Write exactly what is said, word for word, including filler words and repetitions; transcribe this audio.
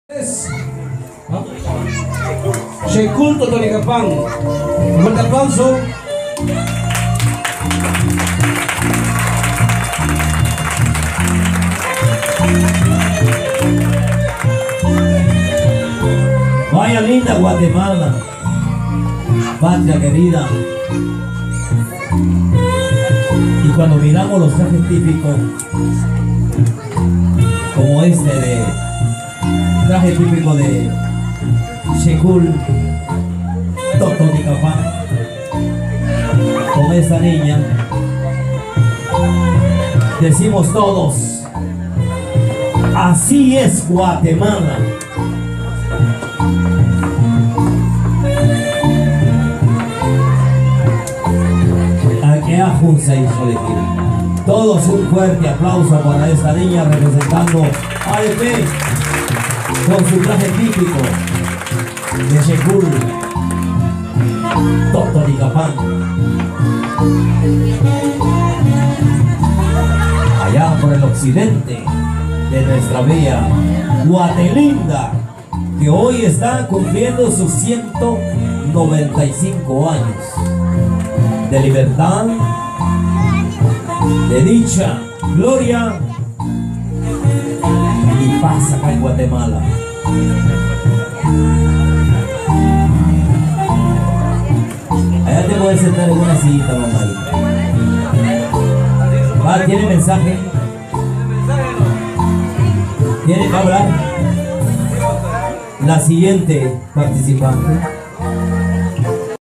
Shekul Totonicapán. Un fuerte aplauso. Vaya linda Guatemala, patria querida. Y cuando miramos los trajes típicos, como este de traje típico de Shekul Totonicapán, con esta niña, decimos todos: así es Guatemala. Se hizo elegir. Todos un fuerte aplauso para esta niña representando a E P con su traje típico de Shekul Totonicapán. Allá por el occidente de nuestra bella Guatelinda, que hoy está cumpliendo sus ciento noventa y cinco años de libertad, de dicha, gloria y paz acá en Guatemala. Allá te puedes sentar en una sillita, mamá. Ah, ¿tiene mensaje? ¿Tiene que hablar? La siguiente participante.